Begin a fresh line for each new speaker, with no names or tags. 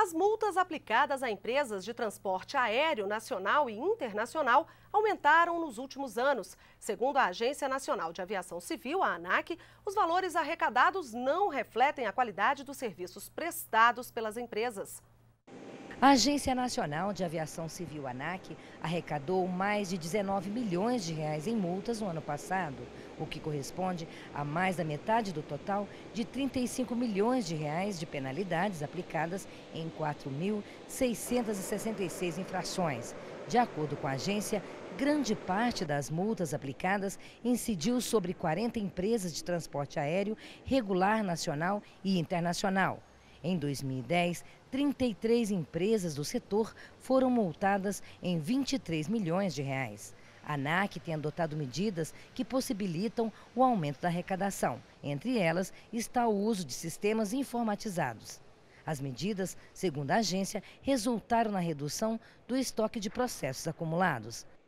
As multas aplicadas a empresas de transporte aéreo nacional e internacional aumentaram nos últimos anos. Segundo a Agência Nacional de Aviação Civil, a ANAC, os valores arrecadados não refletem a qualidade dos serviços prestados pelas empresas.
A Agência Nacional de Aviação Civil, ANAC, arrecadou mais de 19 milhões de reais em multas no ano passado, o que corresponde a mais da metade do total de 35 milhões de reais de penalidades aplicadas em 4.666 infrações. De acordo com a agência, grande parte das multas aplicadas incidiu sobre 40 empresas de transporte aéreo regular nacional e internacional. Em 2010, 33 empresas do setor foram multadas em 23 milhões de reais. A ANAC tem adotado medidas que possibilitam o aumento da arrecadação. Entre elas está o uso de sistemas informatizados. As medidas, segundo a agência, resultaram na redução do estoque de processos acumulados.